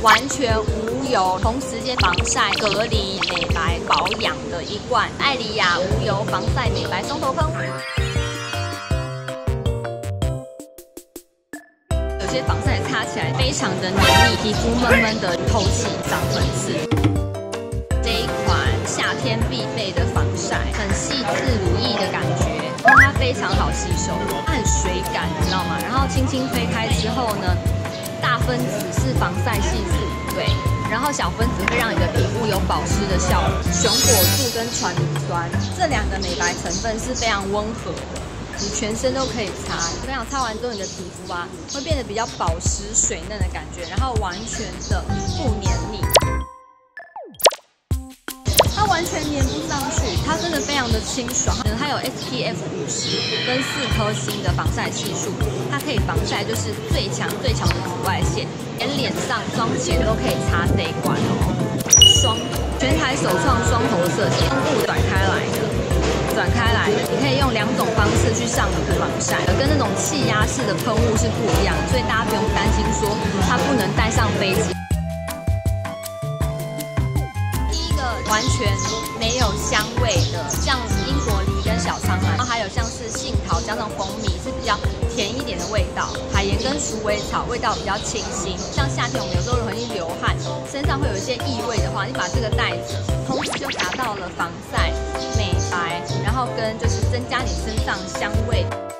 完全无油，同时间防晒、隔离、美白、保养的一罐艾莉亚无油防晒美白松头喷。有些防晒擦起来非常的黏腻，皮肤闷闷的透气，长粉刺。这一款夏天必备的防晒，很细致如意的感觉。 它非常好吸收，它很水感，你知道吗？然后轻轻推开之后呢，大分子是防晒系数，对，然后小分子会让你的皮肤有保湿的效果。熊果素跟传明酸这2个美白成分是非常温和的，你全身都可以擦。我跟你讲，擦完之后你的皮肤啊会变得比较保湿、水嫩的感觉，然后完全的不黏腻。 它完全粘不上去，它真的非常的清爽。它有 SPF 50跟4颗星的防晒系数，它可以防晒就是最强的紫外线，连脸上妆前都可以擦这一款哦。双头，全台首创双头的设计，用布转开来的，你可以用2种方式去上你的防晒，跟那种气压式的喷雾是不一样的，所以大家不用担心说它不能带上飞机。 完全没有香味的，像英国梨跟小苍兰，然后还有像是杏桃加上蜂蜜，是比较甜一点的味道。海盐跟鼠尾草味道比较清新。像夏天我们有时候容易流汗，身上会有一些异味的话，你把这个带着，同时就达到了防晒、美白，然后跟就是增加你身上香味。